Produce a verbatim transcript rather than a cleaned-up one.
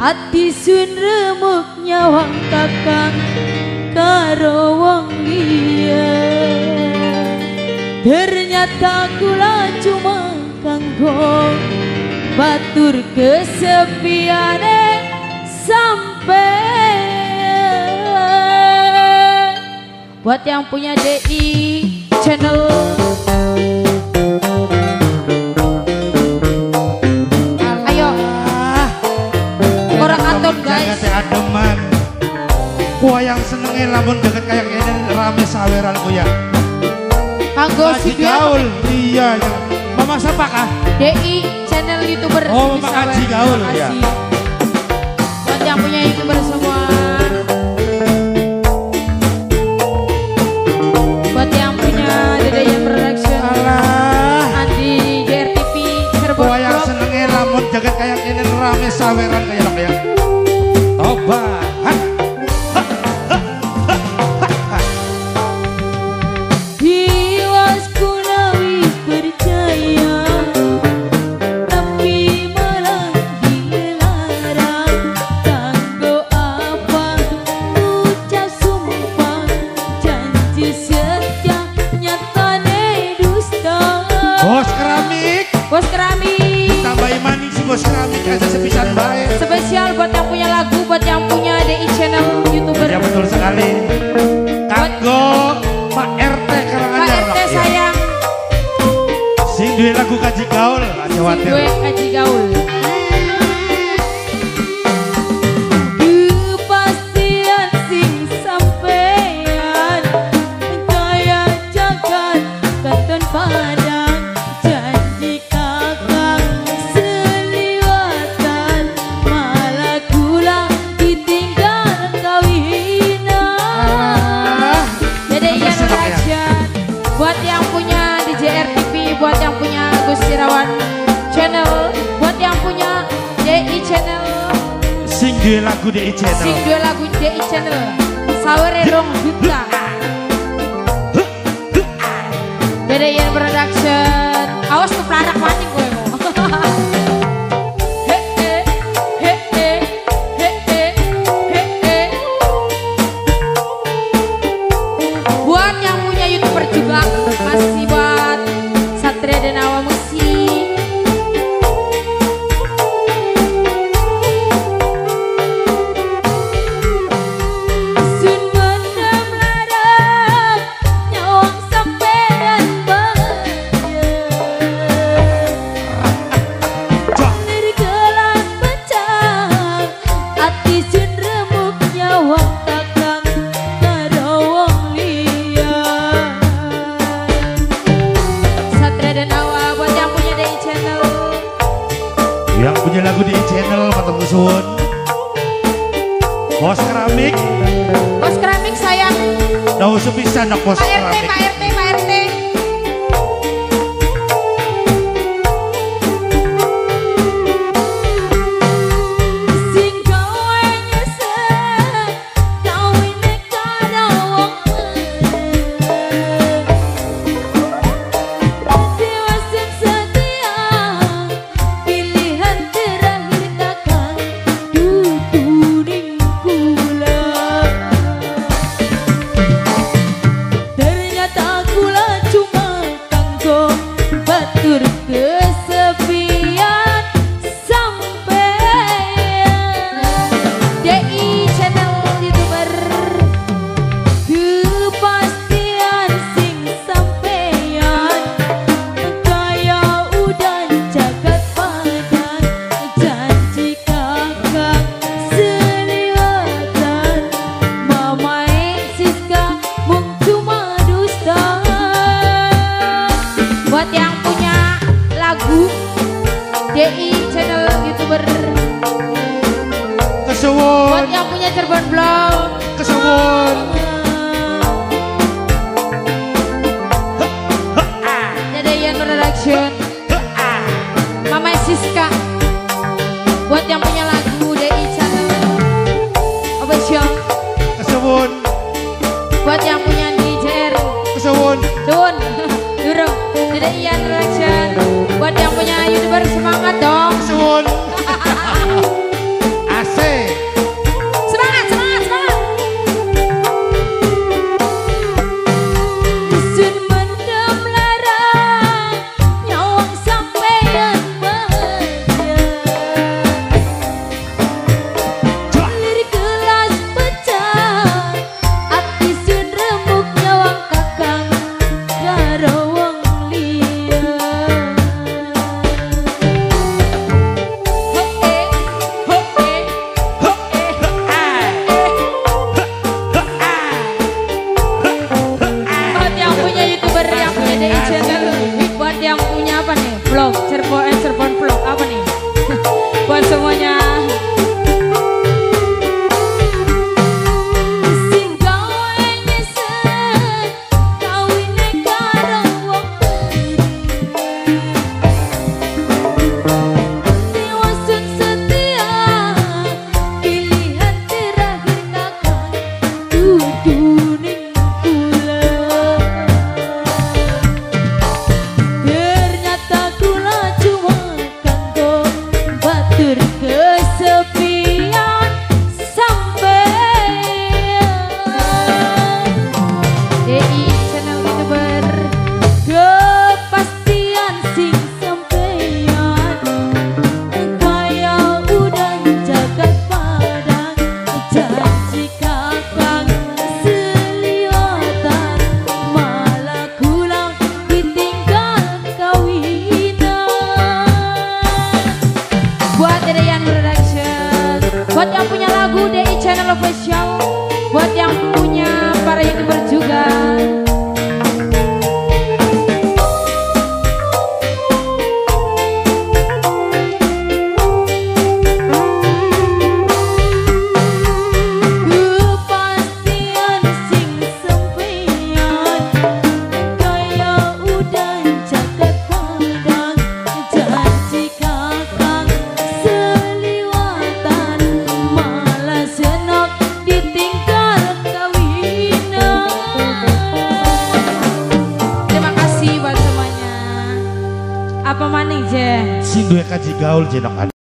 Ati sun remuk nyawang kakang karo wong liya. Ternyata kula cuma kanggo batur kesepiane sampai. Buat yang punya D I channel, ayo orang atur guys. Ademan gua yang senengin lamun deket kayak ini rame saweran ku ya. Kanggo si gaul, iya ya. Mama siapa kah? D I channel YouTuber. Oh, Mama Kaji Gaul ya. Buat yang punya YouTuber semua. Buat yang punya Dedeyan Production. Alah. Andi J R T V Cirebon. Gua yang senengin lamun deket kayak ini rame saweran kayak ya. Tobat. Bos keramik tambahin manis si bos keramik aja sepisan baik. Spesial buat yang punya lagu, buat yang punya D I channel YouTuber. Ya betul sekali. Kanggo Pak R T Karanganyar. Pak R T sayang. Sing duwe lagu Kaji Gaul, aja Sing watir. duwe Kaji Gaul. Kepastian sing sampean kaya jagat katon padang. Buat yang punya D J R T V, buat yang punya Agus Sirawan channel, buat yang punya D I channel, Sing duwe lagu D I channel, sing duwe lagu D I channel, sawere rong juta. Dedeyan Production, awas keplarak maning gue mau. Buat yang punya YouTuber juga masih buat Satria dan Awa Musik. Sun mendem larang nyawang sampean bahaya. Dari gelas pecah ati sun remuk nyawang kakang karo wong liya. Satria dan Awa buat yang punya D I channel. yang punya lagu D I channel patut suwun. Bos keramik, Bos keramik sayang. dah usah bisa nak bos Pak R T, keramik. Pak R T, Pak R T. Sing gawe nyesek, kawine karo wong Dewa sing setia, pilihan terakhir kakang duduning kula. Ternyata kula cuma kanggo batur kesepian sampean. D I channel YouTuber, kepastian sing sampean kaya udan jagat padan. Janji kakak seliwatan, mamae Siska mung cuma dusta. Buat yang punya lagu D I channel YouTuber, Kesuwun, buat yang punya Cirebon Vlog, kesuwun. Dedeyan Production, Mama Siska. Buat yang punya lagu D I channel official, Kesuwun, buat yang punya D J R, kesuwun. Sun, Durung, Dedeyan Production. Buat yang punya YouTuber semangat dong. Kesuwun. Asik. D I channel. Buat yang punya apa nih? Vlog, Cirebon, eh, Cirebon vlog apa nih? Buat semuanya. Buat yang punya lagu D I Channel Official, buat yang punya para YouTuber juga. Apa maning je? Sing duwe kaji gaul jenok